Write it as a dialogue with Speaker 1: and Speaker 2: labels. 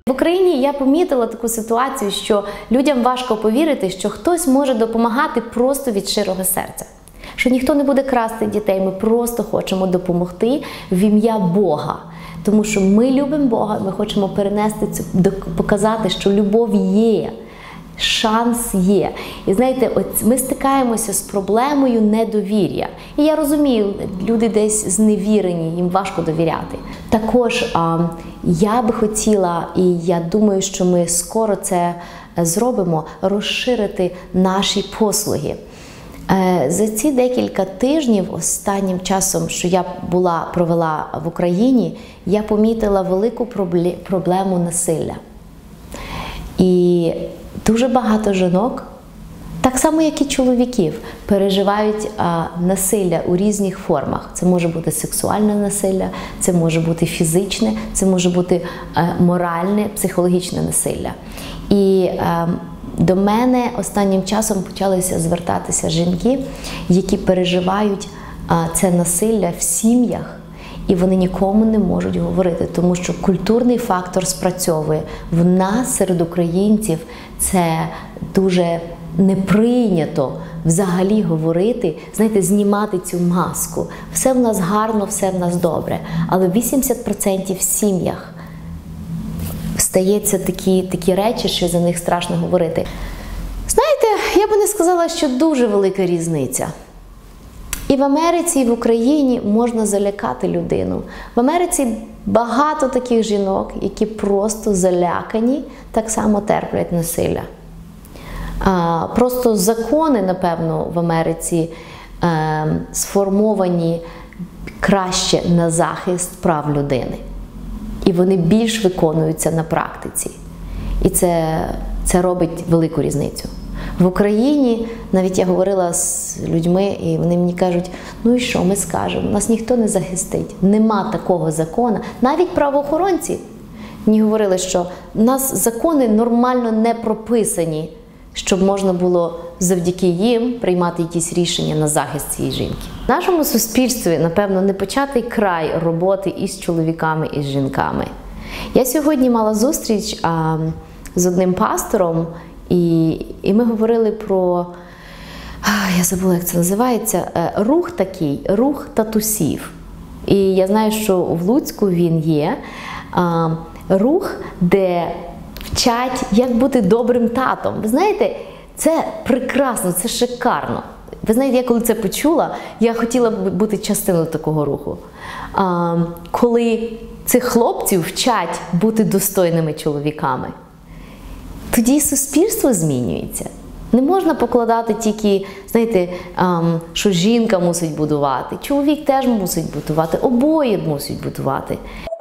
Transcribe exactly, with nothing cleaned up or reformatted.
Speaker 1: В Україні я помітила таку ситуацію, що людям важко повірити, що хтось може допомагати просто від щирого серця. Що ніхто не буде красти дітей, ми просто хочемо допомогти в ім'я Бога. Тому що ми любимо Бога, ми хочемо перенести цю, показати, що любов є, шанс є. І знаєте, от ми стикаємося з проблемою недовір'я. І я розумію, люди десь зневірені, їм важко довіряти. Також а, я би хотіла, і я думаю, що ми скоро це зробимо, розширити наші послуги. За ці декілька тижнів, останнім часом, що я була, провела в Україні, я помітила велику проблему насилля. І дуже багато жінок, так само як і чоловіків, переживають а, насилля у різних формах. Це може бути сексуальне насилля, це може бути фізичне, це може бути а, моральне, психологічне насилля. І а, до мене останнім часом почалися звертатися жінки, які переживають а, це насилля в сім'ях, і вони нікому не можуть говорити, тому що культурний фактор спрацьовує. В нас, серед українців, це дуже не прийнято взагалі говорити, знаєте, знімати цю маску. Все в нас гарно, все в нас добре, але вісімдесят відсотків в сім'ях стаються такі, такі речі, що за них страшно говорити. Знаєте, я би не сказала, що дуже велика різниця. І в Америці, і в Україні можна залякати людину. В Америці багато таких жінок, які просто залякані, так само терплять насилля. А, просто закони, напевно, в Америці е, сформовані краще на захист прав людини. І вони більш виконуються на практиці. І це, це робить велику різницю. В Україні, навіть я говорила з людьми, і вони мені кажуть, ну і що ми скажемо, нас ніхто не захистить, нема такого закону. Навіть правоохоронці мені говорили, що в нас закони нормально не прописані, щоб можна було завдяки їм приймати якісь рішення на захист цієї жінки. В нашому суспільстві, напевно, не початий край роботи із чоловіками, і з жінками. Я сьогодні мала зустріч а, з одним пастором, і, і ми говорили про, а, я забула, як це називається, рух такий, рух татусів. І я знаю, що в Луцьку він є, а, рух, де вчать, як бути добрим татом. Ви знаєте, це прекрасно, це шикарно. Ви знаєте, я коли це почула, я хотіла б бути частиною такого руху. А, коли цих хлопців вчать бути достойними чоловіками, тоді і суспільство змінюється. Не можна покладати тільки, знаєте, що жінка мусить будувати, чоловік теж мусить будувати, обоє мусять будувати.